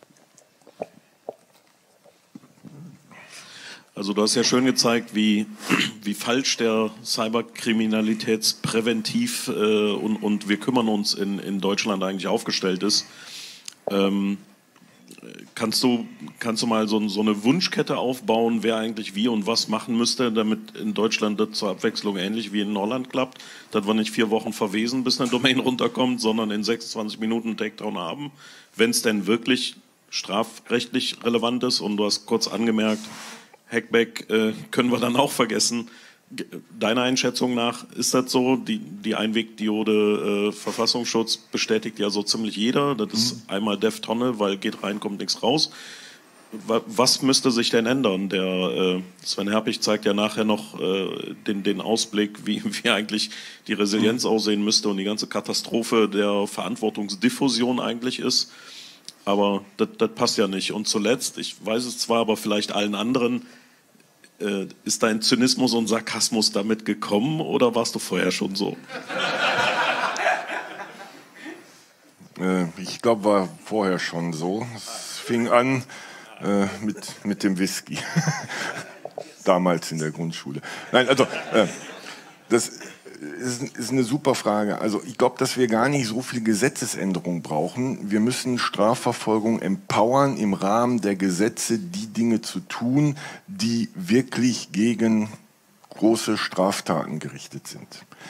Also du hast ja schön gezeigt, wie, wie falsch der Cyberkriminalitätspräventiv äh, und, und wir kümmern uns in, in Deutschland eigentlich aufgestellt ist. Ähm, kannst du, kannst du mal so, so eine Wunschkette aufbauen, wer eigentlich wie und was machen müsste, damit in Deutschland das zur Abwechslung ähnlich wie in Holland klappt, dass wir nicht vier Wochen verwesen, bis eine Domain runterkommt, sondern in sechsundzwanzig Minuten einen Takedown haben, wenn es denn wirklich strafrechtlich relevant ist. Und du hast kurz angemerkt, Hackback äh, können wir dann auch vergessen. Deiner Einschätzung nach, ist das so? Die, die Einwegdiode äh, Verfassungsschutz bestätigt ja so ziemlich jeder. Das ist mhm. einmal Def-Tonne, weil geht rein, kommt nichts raus. Was müsste sich denn ändern? Der äh, Sven Herpich zeigt ja nachher noch äh, den, den Ausblick, wie, wie eigentlich die Resilienz mhm. aussehen müsste und die ganze Katastrophe der Verantwortungsdiffusion eigentlich ist. Aber das, das passt ja nicht. Und zuletzt, ich weiß es zwar, aber vielleicht allen anderen, äh, ist dein Zynismus und Sarkasmus damit gekommen oder warst du vorher schon so? Äh, ich glaube, war vorher schon so. Es fing an äh, mit, mit dem Whisky. Damals in der Grundschule. Nein, also, äh, das ist, ist eine super Frage. Also ich glaube, dass wir gar nicht so viel Gesetzesänderung brauchen. Wir müssen Strafverfolgung empowern, im Rahmen der Gesetze die Dinge zu tun, die wirklich gegen große Straftaten gerichtet sind.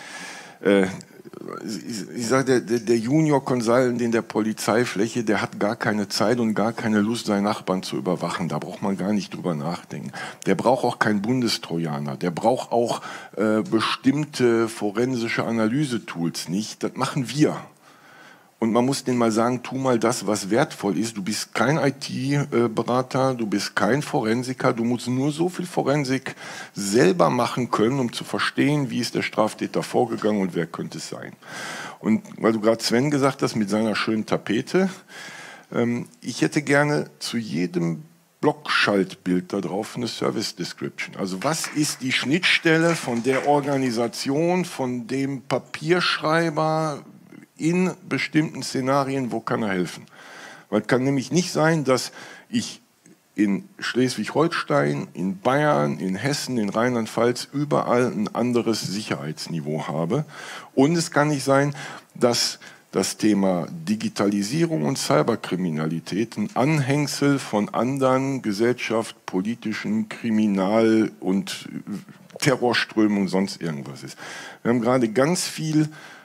Äh, ich, ich sage, der, der Junior Consultant in der Polizeifläche, der hat gar keine Zeit und gar keine Lust, seinen Nachbarn zu überwachen. Da braucht man gar nicht drüber nachdenken. Der braucht auch keinen Bundestrojaner. Der braucht auch äh, bestimmte forensische Analysetools nicht. Das machen wir. Und man muss denen mal sagen, tu mal das, was wertvoll ist. Du bist kein I T-Berater, du bist kein Forensiker, du musst nur so viel Forensik selber machen können, um zu verstehen, wie ist der Straftäter vorgegangen und wer könnte es sein. Und weil du gerade Sven gesagt hast, mit seiner schönen Tapete, ähm, ich hätte gerne zu jedem Blockschaltbild da drauf eine Service Description. Also was ist die Schnittstelle von der Organisation, von dem Papierschreiber, in bestimmten Szenarien, wo kann er helfen? Weil es kann nämlich nicht sein, dass ich in Schleswig-Holstein, in Bayern, in Hessen, in Rheinland-Pfalz überall ein anderes Sicherheitsniveau habe. Und es kann nicht sein, dass das Thema Digitalisierung und Cyberkriminalität ein Anhängsel von anderen Gesellschaft, politischen, Kriminal- und Terrorströmungen und sonst irgendwas ist. Wir haben gerade ganz viel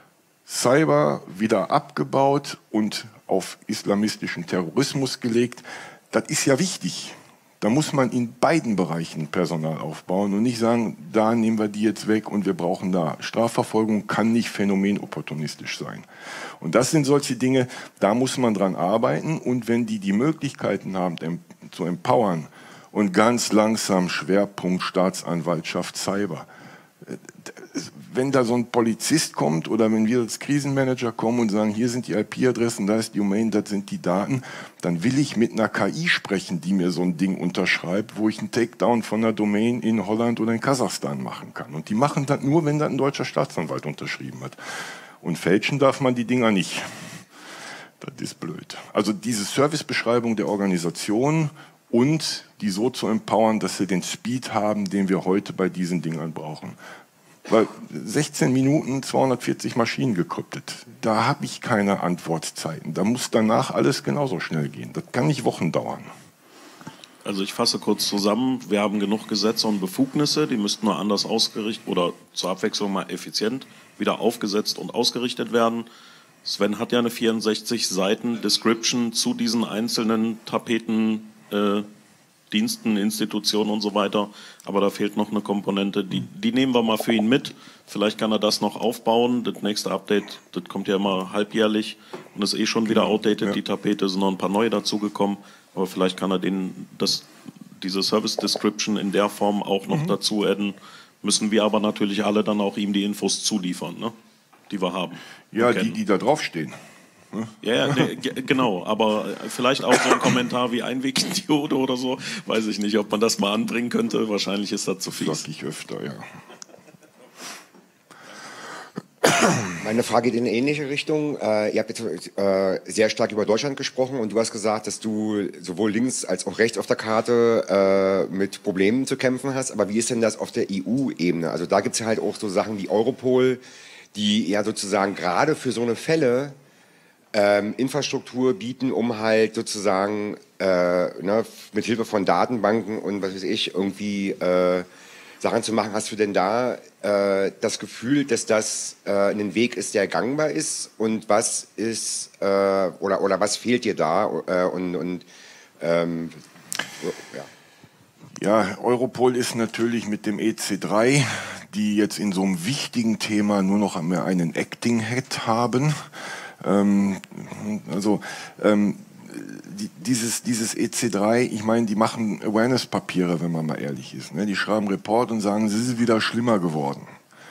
Cyber wieder abgebaut und auf islamistischen Terrorismus gelegt. Das ist ja wichtig. Da muss man in beiden Bereichen Personal aufbauen und nicht sagen, da nehmen wir die jetzt weg und wir brauchen da. Strafverfolgung kann nicht phänomenopportunistisch sein. Und das sind solche Dinge, da muss man dran arbeiten. Und wenn die die Möglichkeiten haben, zu empowern und ganz langsam Schwerpunkt Staatsanwaltschaft Cyber, wenn da so ein Polizist kommt oder wenn wir als Krisenmanager kommen und sagen, hier sind die I P-Adressen, da ist die Domain, das sind die Daten, dann will ich mit einer K I sprechen, die mir so ein Ding unterschreibt, wo ich einen Takedown von einer Domain in Holland oder in Kasachstan machen kann. Und die machen das nur, wenn das ein deutscher Staatsanwalt unterschrieben hat. Und fälschen darf man die Dinger nicht. Das ist blöd. Also diese Servicebeschreibung der Organisation und die so zu empowern, dass sie den Speed haben, den wir heute bei diesen Dingern brauchen. Weil sechzehn Minuten, zweihundertvierzig Maschinen gekryptet, da habe ich keine Antwortzeiten. Da muss danach alles genauso schnell gehen. Das kann nicht Wochen dauern. Also ich fasse kurz zusammen, wir haben genug Gesetze und Befugnisse, die müssten nur anders ausgerichtet oder zur Abwechslung mal effizient wieder aufgesetzt und ausgerichtet werden. Sven hat ja eine vierundsechzig Seiten Description zu diesen einzelnen Tapeten, äh, Diensten, Institutionen und so weiter, aber da fehlt noch eine Komponente, die, die nehmen wir mal für ihn mit. Vielleicht kann er das noch aufbauen. Das nächste Update, das kommt ja immer halbjährlich und ist eh schon wieder outdated. Ja. Die Tapete sind noch ein paar neue dazugekommen, aber vielleicht kann er den, das, diese Service Description in der Form auch noch mhm. dazu adden. Müssen wir aber natürlich alle dann auch ihm die Infos zuliefern, ne? Die wir haben. Ja, die, die da draufstehen. Ne? Ja, ja ne, genau, aber vielleicht auch so ein Kommentar wie Einwegdiode oder so, weiß ich nicht, ob man das mal anbringen könnte, wahrscheinlich ist das zu fies. Das sag ich öfter, ja. Meine Frage geht in eine ähnliche Richtung. Äh, ihr habt jetzt äh, sehr stark über Deutschland gesprochen und du hast gesagt, dass du sowohl links als auch rechts auf der Karte äh, mit Problemen zu kämpfen hast. Aber wie ist denn das auf der E U-Ebene? Also da gibt es ja halt auch so Sachen wie Europol, die ja sozusagen gerade für so eine Fälle ähm, Infrastruktur bieten, um halt sozusagen äh, ne, mit Hilfe von Datenbanken und was weiß ich irgendwie äh, Sachen zu machen. Hast du denn da äh, das Gefühl, dass das äh, ein Weg ist, der gangbar ist? Und was ist äh, oder oder was fehlt dir da? Äh, und und ähm, ja. Ja, Europol ist natürlich mit dem E C drei, die jetzt in so einem wichtigen Thema nur noch mehr einen Acting Head haben. Ähm, also ähm, die, dieses, dieses E C drei, ich meine, die machen Awareness-Papiere, wenn man mal ehrlich ist. Ne? Die schreiben Report und sagen, es ist wieder schlimmer geworden.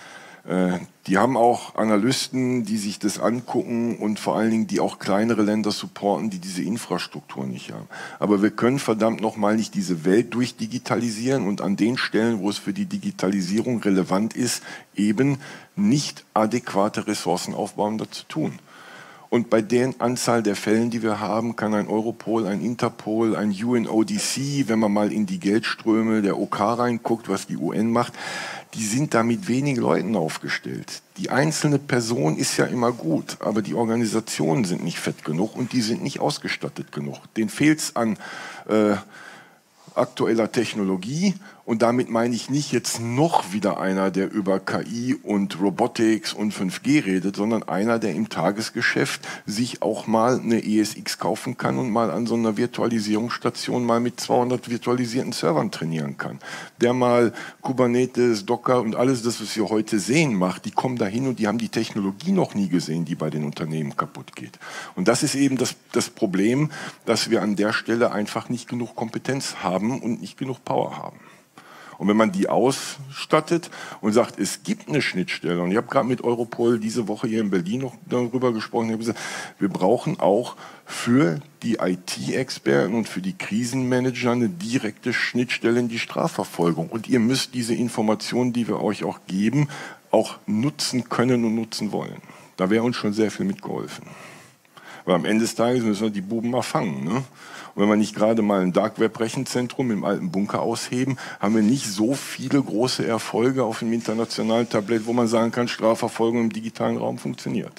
Äh, die haben auch Analysten, die sich das angucken und vor allen Dingen, die auch kleinere Länder supporten, die diese Infrastruktur nicht haben. Aber wir können verdammt nochmal nicht diese Welt durchdigitalisieren und an den Stellen, wo es für die Digitalisierung relevant ist, eben nicht adäquate Ressourcen aufbauen, das zu tun. Und bei der Anzahl der Fällen, die wir haben, kann ein Europol, ein Interpol, ein U N O D C, wenn man mal in die Geldströme der OK reinguckt, was die U N macht, die sind da mit wenigen Leuten aufgestellt. Die einzelne Person ist ja immer gut, aber die Organisationen sind nicht fett genug und die sind nicht ausgestattet genug. Denen fehlt es an äh, aktueller Technologie und damit meine ich nicht jetzt noch wieder einer, der über K I und Robotics und fünf G redet, sondern einer, der im Tagesgeschäft sich auch mal eine E S X kaufen kann und mal an so einer Virtualisierungsstation mal mit zweihundert virtualisierten Servern trainieren kann. Der mal Kubernetes, Docker und alles das, was wir heute sehen, macht, die kommen dahin und die haben die Technologie noch nie gesehen, die bei den Unternehmen kaputt geht. Und das ist eben das, das Problem, dass wir an der Stelle einfach nicht genug Kompetenz haben und nicht genug Power haben. Und wenn man die ausstattet und sagt, es gibt eine Schnittstelle, und ich habe gerade mit Europol diese Woche hier in Berlin noch darüber gesprochen, ich habe gesagt, wir brauchen auch für die I T-Experten und für die Krisenmanager eine direkte Schnittstelle in die Strafverfolgung. Und ihr müsst diese Informationen, die wir euch auch geben, auch nutzen können und nutzen wollen. Da wäre uns schon sehr viel mitgeholfen. Weil am Ende des Tages müssen wir die Buben mal fangen, ne? Und wenn wir nicht gerade mal ein Dark-Web-Rechenzentrum im alten Bunker ausheben, haben wir nicht so viele große Erfolge auf dem internationalen Tablett, wo man sagen kann, Strafverfolgung im digitalen Raum funktioniert.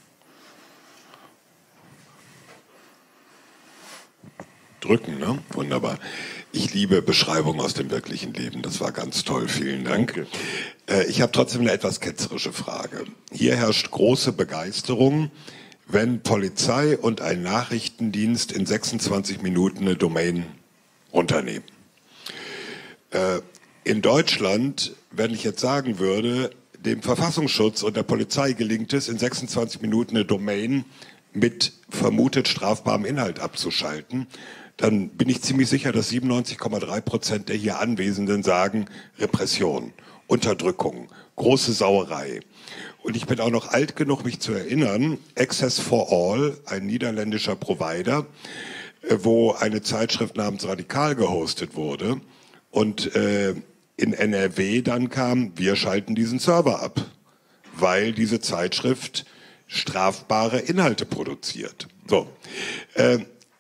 Drücken, ne? Wunderbar. Ich liebe Beschreibungen aus dem wirklichen Leben. Das war ganz toll. Vielen Dank. Danke. Äh, ich habe trotzdem eine etwas ketzerische Frage. Hier herrscht große Begeisterung, wenn Polizei und ein Nachrichtendienst in sechsundzwanzig Minuten eine Domain runternehmen. Äh, in Deutschland, wenn ich jetzt sagen würde, dem Verfassungsschutz und der Polizei gelingt es, in sechsundzwanzig Minuten eine Domain mit vermutet strafbarem Inhalt abzuschalten, dann bin ich ziemlich sicher, dass siebenundneunzig Komma drei Prozent der hier Anwesenden sagen, Repression, Unterdrückung, große Sauerei. Und ich bin auch noch alt genug, mich zu erinnern, Access for All, ein niederländischer Provider, wo eine Zeitschrift namens Radikal gehostet wurde und äh, in N R W dann kam, wir schalten diesen Server ab, weil diese Zeitschrift strafbare Inhalte produziert. So, äh,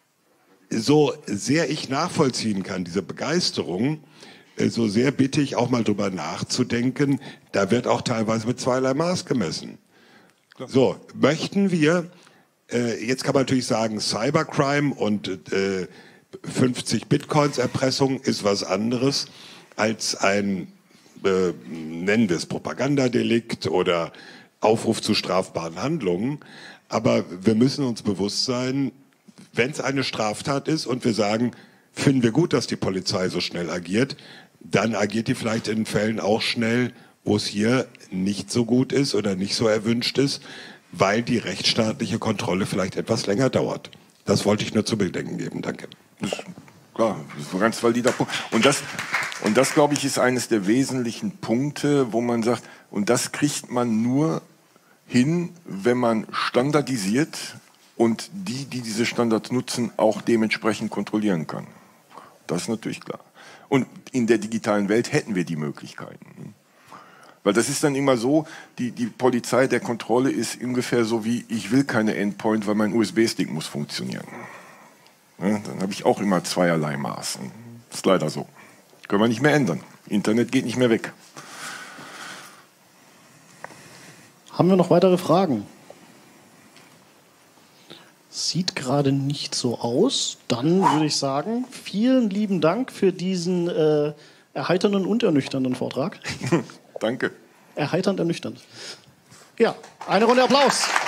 so sehr ich nachvollziehen kann, diese Begeisterung, so sehr bitte ich auch mal drüber nachzudenken, da wird auch teilweise mit zweierlei Maß gemessen. So, möchten wir, äh, jetzt kann man natürlich sagen, Cybercrime und äh, fünfzig Bitcoins Erpressung ist was anderes als ein, äh, nennen wir es Propagandadelikt oder Aufruf zu strafbaren Handlungen. Aber wir müssen uns bewusst sein, wenn es eine Straftat ist und wir sagen, finden wir gut, dass die Polizei so schnell agiert, dann agiert die vielleicht in Fällen auch schnell, wo es hier nicht so gut ist oder nicht so erwünscht ist, weil die rechtsstaatliche Kontrolle vielleicht etwas länger dauert. Das wollte ich nur zu bedenken geben. Danke. Das ist klar, das ist ein ganz valider Punkt. Und das, und das, glaube ich, ist eines der wesentlichen Punkte, wo man sagt, und das kriegt man nur hin, wenn man standardisiert und die, die diese Standards nutzen, auch dementsprechend kontrollieren kann. Das ist natürlich klar. Und in der digitalen Welt hätten wir die Möglichkeiten. Weil das ist dann immer so, die, die Polizei der Kontrolle ist ungefähr so wie, ich will keine Endpoint, weil mein U S B-Stick muss funktionieren. Ja, dann habe ich auch immer zweierlei Maß. Das ist leider so. Können wir nicht mehr ändern. Internet geht nicht mehr weg. Haben wir noch weitere Fragen? Sieht gerade nicht so aus. Dann würde ich sagen, vielen lieben Dank für diesen äh, erheiternden und ernüchternden Vortrag. Danke. Erheiternd, ernüchternd. Ja, eine Runde Applaus.